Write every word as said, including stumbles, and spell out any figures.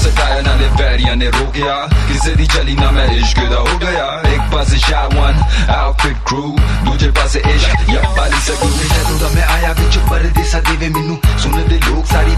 सताया नाले बैरिया ने रोकिया किसे दी चली ना मैं इश्क दा हो गया एक पासे शावन आउटफिट क्रू दूजे पासे इश्क या पाली सकूं जदों दा मैं आया विच परदेसा देवे मैनू सुन दे लोग सारी